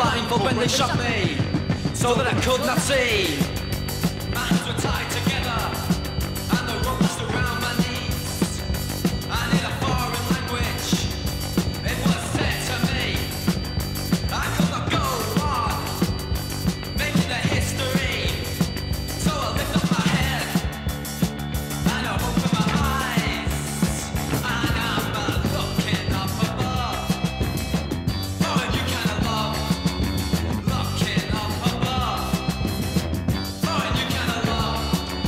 blindfold when they shot me, so that I could not see. My hands were tied together, and the rope was around my knees. And in a foreign language, it was said to me, I could not go on making the history. So I lift up my head and I open my eyes, and I'm looking up above. Oh, and you kind of love looking up above. Oh, and you kind of love.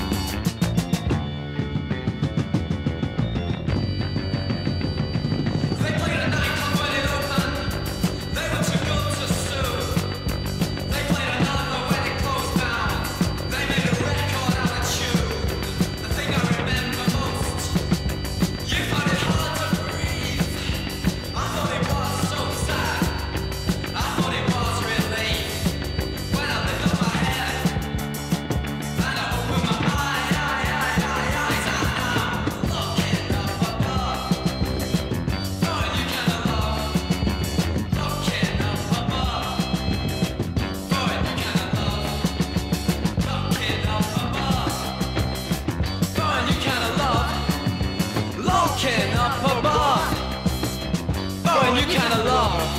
They played a nightclub when it opened. They were too good to sue. They played another when it closed down. They made a record out of tune. The thing I remember most, you found it hard to breathe. I thought it was so sad. I thought it was relief. When I lift up my head and I open my eyes, and I'm looking up above. Oh, and you kind of love looking up above. Oh, and you kind of love looking up above. Oh, and you kind of love looking up above. Oh, and you kind of love